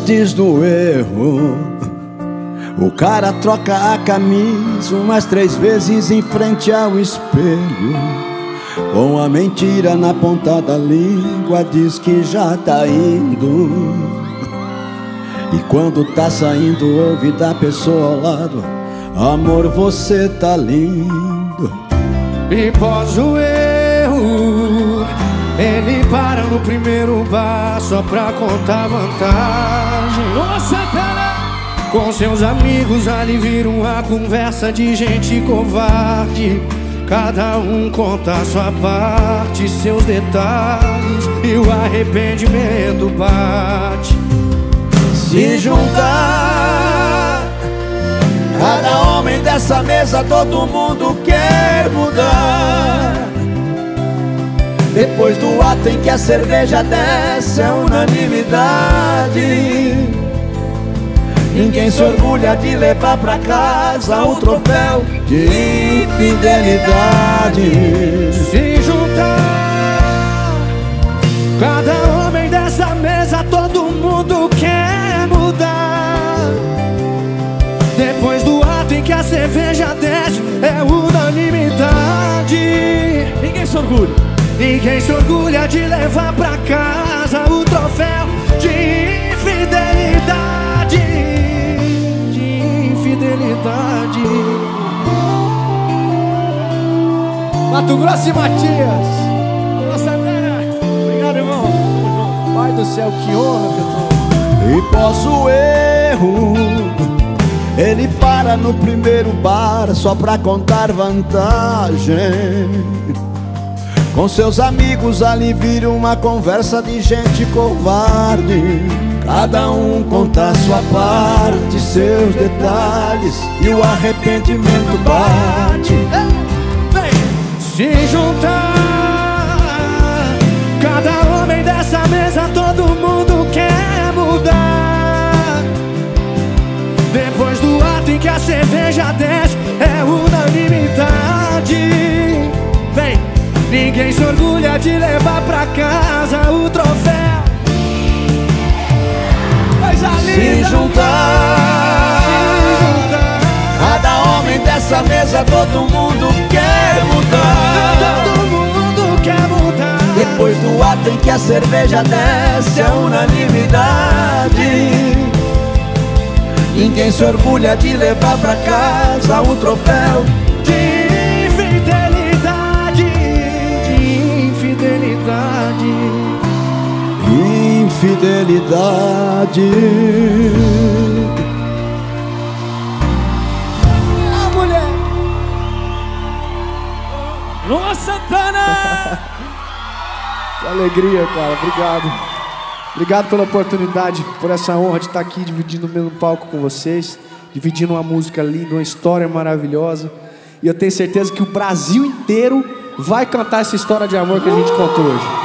antes do erro, o cara troca a camisa umas 3 vezes em frente ao espelho. Com a mentira na ponta da língua diz que já tá indo. E quando tá saindo ouve da pessoa ao lado: amor, você tá lindo. E pós o erro, ele para no primeiro bar só pra contar vantagem. Nossa, cara! Com seus amigos ali vira uma conversa de gente covarde. Cada um conta a sua parte, seus detalhes, e o arrependimento bate. Se juntar cada homem dessa mesa, todo mundo quer mudar. Depois do ato em que a cerveja desce, é unanimidade. Ninguém se orgulha de levar pra casa o troféu de infidelidade. Se juntar cada homem dessa mesa, todo mundo quer mudar. Depois do ato em que a cerveja desce, é unanimidade. Ninguém se orgulha. Ninguém se orgulha de levar pra casa o troféu de infidelidade. Mato Grosso e Matias. Nossa, obrigado, irmão. Pai do céu, que honra que eu tô. E pós o erro, ele para no primeiro bar só pra contar vantagem. Com seus amigos ali vira uma conversa de gente covarde. Cada um conta a sua parte, seus detalhes, e o arrependimento bate. Se juntar cada homem dessa mesa, todo mundo quer mudar. Depois do ato em que a cerveja desce, é unanimidade. Vem, ninguém se orgulha de levar pra casa o troféu. Se juntar cada homem dessa mesa, todo mundo quer mudar. Todo mundo quer mudar. Depois do ato em que a cerveja desce, é unanimidade. Ninguém se orgulha de levar pra casa o troféu de infidelidade. De infidelidade. Infidelidade. A mulher. Luan Santana. Que alegria, cara. Obrigado. Obrigado pela oportunidade, por essa honra de estar aqui dividindo o mesmo palco com vocês, dividindo uma música linda, uma história maravilhosa. E eu tenho certeza que o Brasil inteiro vai cantar essa história de amor que a gente contou hoje.